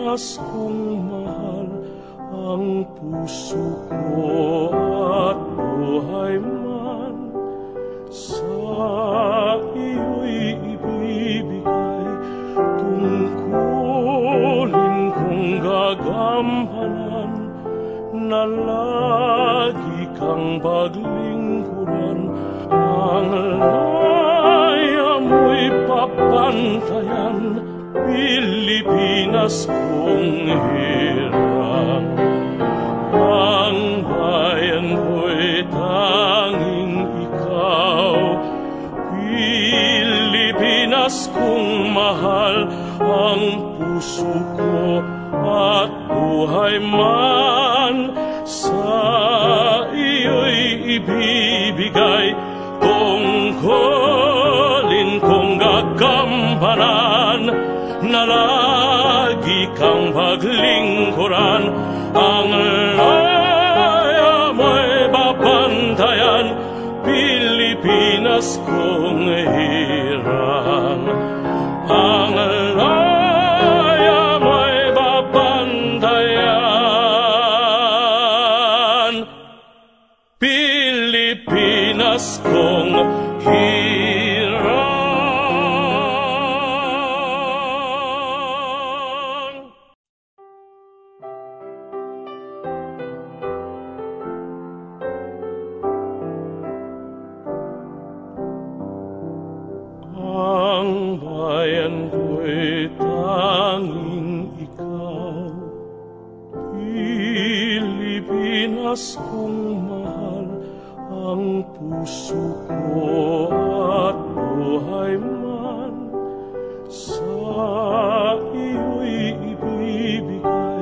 Pilipinas kong mahal, ang puso ko at buhay man sa iyo'y ibibigay. Tungkulin kong gagampanan na lagi kang paglingkuran. Ang laya mo'y papantayan, Pilipinas kong hirang. Ang bayan ko'y tanging ikaw, Pilipinas kong mahal, ang puso ko at buhay man sa iyo'y ibibigay. Tungkulin kong gagampanan na lagi kang paglingkuran. Ang laya mo'y babantayan, Pilipinas kong hirang. Ang laya mo'y babantayan, Pilipinas kong hirang. Ang bayan ko'y tanging ikaw, Pilipinas kong mahal, ang puso ko at buhay man sa iyo'y ibibigay.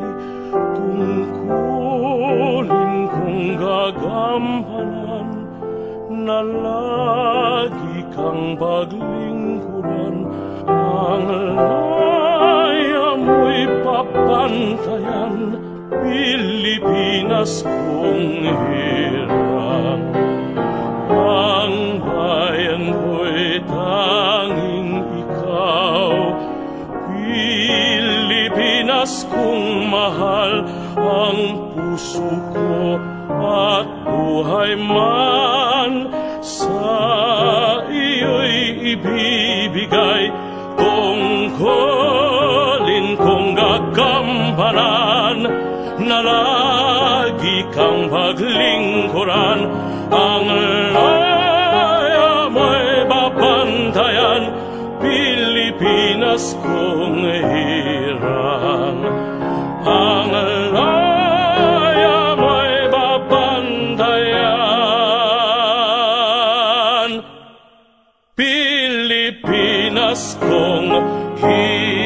Tungkulin kong gagampanan na lagi kang paglingkuran. Ang laya mo'y papantayan, Pilipinas kong hirang. Ang bayan ko'y tanging ikaw, Pilipinas kong mahal, ang puso ko at buhay man sa iyo'y ibibigay. Tungkulin kong gagampanan na lagi kang paglingkuran. Ang laya mo'y babantayan, Pilipinas kong hirang. Ang laya mo'y babantayan, Pilipinas kong hirang.